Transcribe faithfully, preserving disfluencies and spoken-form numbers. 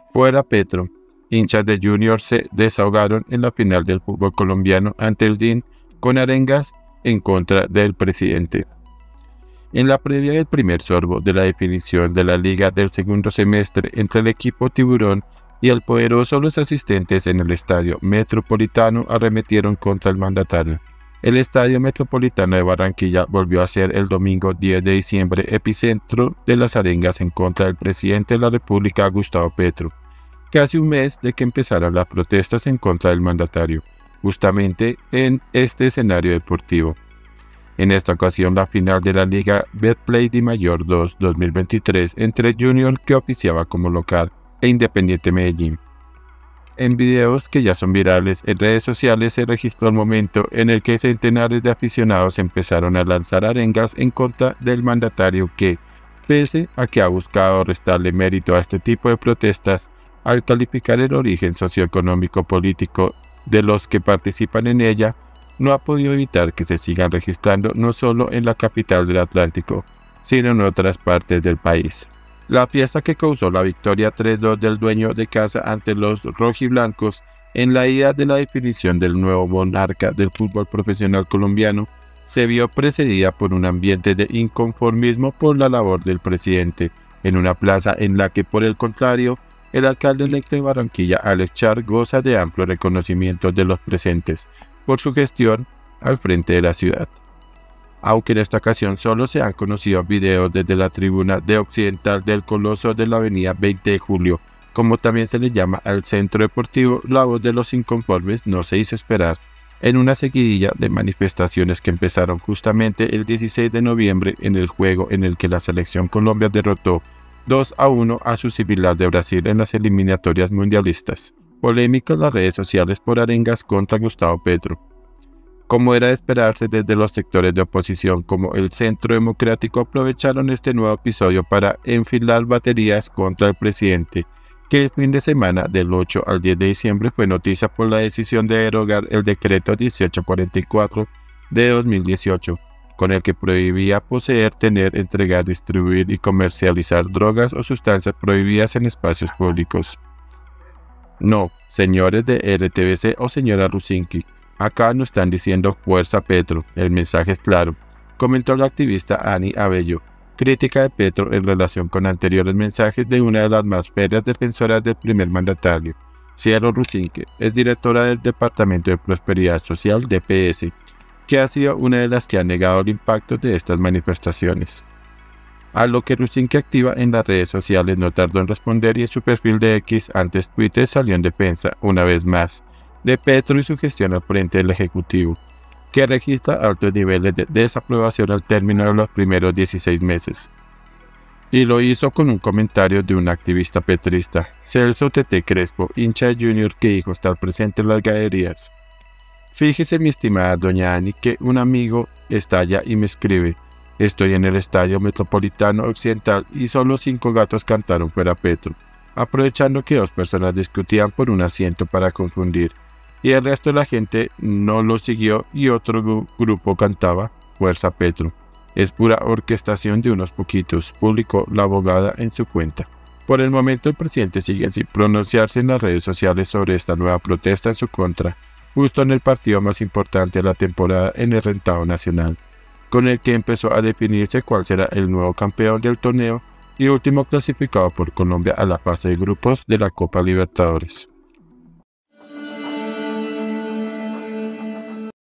Fuera Petro. Hinchas de Junior se desahogaron en la final del fútbol colombiano ante el D I N con arengas en contra del presidente. En la previa del primer sorbo de la definición de la liga del segundo semestre entre el equipo Tiburón y el poderoso, los asistentes en el Estadio Metropolitano arremetieron contra el mandatario. El Estadio Metropolitano de Barranquilla volvió a ser el domingo diez de diciembre epicentro de las arengas en contra del presidente de la República, Gustavo Petro, casi un mes de que empezaron las protestas en contra del mandatario, justamente en este escenario deportivo. En esta ocasión, la final de la Liga Betplay Di Mayor dos dos mil veintitrés entre Junior, que oficiaba como local, e Independiente Medellín. En videos que ya son virales en redes sociales se registró el momento en el que centenares de aficionados empezaron a lanzar arengas en contra del mandatario que, pese a que ha buscado restarle mérito a este tipo de protestas, al calificar el origen socioeconómico político de los que participan en ella, no ha podido evitar que se sigan registrando no solo en la capital del Atlántico, sino en otras partes del país. La fiesta que causó la victoria tres dos del dueño de casa ante los rojiblancos en la ida de la definición del nuevo monarca del fútbol profesional colombiano se vio precedida por un ambiente de inconformismo por la labor del presidente, en una plaza en la que, por el contrario, el alcalde electo de Barranquilla, Alex Char, goza de amplio reconocimiento de los presentes por su gestión al frente de la ciudad. Aunque en esta ocasión solo se han conocido videos desde la tribuna de occidental del Coloso de la avenida veinte de julio, como también se le llama al centro deportivo, la voz de los inconformes no se hizo esperar en una seguidilla de manifestaciones que empezaron justamente el dieciséis de noviembre en el juego en el que la selección Colombia derrotó dos a uno a su similar de Brasil en las eliminatorias mundialistas. Polémicas las redes sociales por arengas contra Gustavo Petro. Como era de esperarse, desde los sectores de oposición como el Centro Democrático aprovecharon este nuevo episodio para enfilar baterías contra el presidente, que el fin de semana del ocho al diez de diciembre fue noticia por la decisión de derogar el decreto dieciocho cuarenta y cuatro de dos mil dieciocho, con el que prohibía poseer, tener, entregar, distribuir y comercializar drogas o sustancias prohibidas en espacios públicos. No, señores de R T V C o señora Rusinki, acá no están diciendo fuerza Petro, el mensaje es claro, comentó la activista Ani Abello, crítica de Petro en relación con anteriores mensajes de una de las más férreas defensoras del primer mandatario. Cielo Rusinque es directora del Departamento de Prosperidad Social D P S, que ha sido una de las que ha negado el impacto de estas manifestaciones. A lo que Rusinque, activa en las redes sociales, no tardó en responder y en su perfil de X, antes Twitter, salió en defensa, una vez más, de Petro y su gestión al frente del Ejecutivo, que registra altos niveles de desaprobación al término de los primeros dieciséis meses. Y lo hizo con un comentario de un activista petrista, Celso Tete Crespo, hincha de Junior, que dijo estar presente en las galerías. Fíjese, mi estimada doña Ani, que un amigo estalla y me escribe: estoy en el Estadio Metropolitano Occidental y solo cinco gatos cantaron fuera Petro, aprovechando que dos personas discutían por un asiento para confundir, y el resto de la gente no lo siguió y otro gru grupo cantaba fuerza Petro. Es pura orquestación de unos poquitos, publicó la abogada en su cuenta. Por el momento, el presidente sigue sin pronunciarse en las redes sociales sobre esta nueva protesta en su contra, justo en el partido más importante de la temporada en el rentado nacional, con el que empezó a definirse cuál será el nuevo campeón del torneo y último clasificado por Colombia a la fase de grupos de la Copa Libertadores.